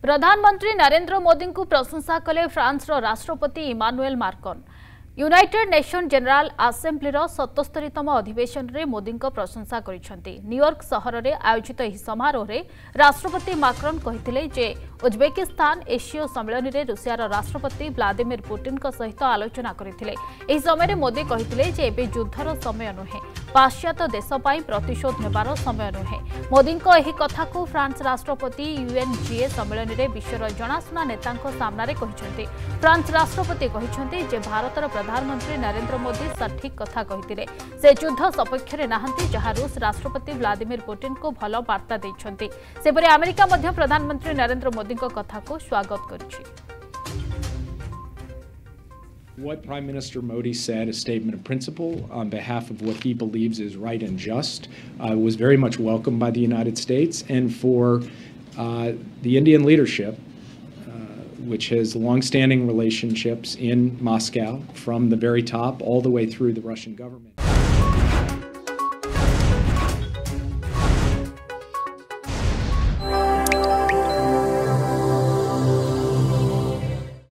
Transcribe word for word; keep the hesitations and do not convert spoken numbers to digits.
प्रधानमंत्री नरेंद्र मोदी को प्रशंसा कले फ्रांस राष्ट्रपति Emmanuel Macron. United Nation General आसेम्ब्लीर सतस्तरीतम अधिवेशन में मोदी को प्रशंसा करिसेंती। न्यूयॉर्क सहर में आयोजित यह समारोह में राष्ट्रपति माक्रन कहिथिले जे उज्बेकिस्तान एशियो सम्मेलन में रूसियार राष्ट्रपति व्लादिमीर पुतिन सहित आलोचना करथिले। एही समय मोदी कहिथिले जे एबे युद्धर समय नुहे, पाश्चात्य देश पई प्रतिशोध नेबार समय नुहे। मोदी को एही कथा को फ्रांस राष्ट्रपति यूएनजीए सम्मेलन में विश्वर जनाशुना नेता सामने कहिसेंती। फ्रांस राष्ट्रपति कहिसेंती जे भारतर प्रधानमंत्री नरेंद्र मोदी सठिक कथा कहिथिले। से युद्ध सपक्ष में नाहंती जहां रूस राष्ट्रपति व्लादिमीर पुतिन को भल वार्ता दैछंती। सेपरि अमेरिका मध्य प्रधानमंत्री नरेंद्र मोदी को कथा को स्वागत करिछि। What Prime Minister Modi said, a statement of principle on behalf of what he believes is right and just, uh, was very much welcomed by the United States, and for uh, the Indian leadership, uh, which has long-standing relationships in Moscow from the very top all the way through the Russian government.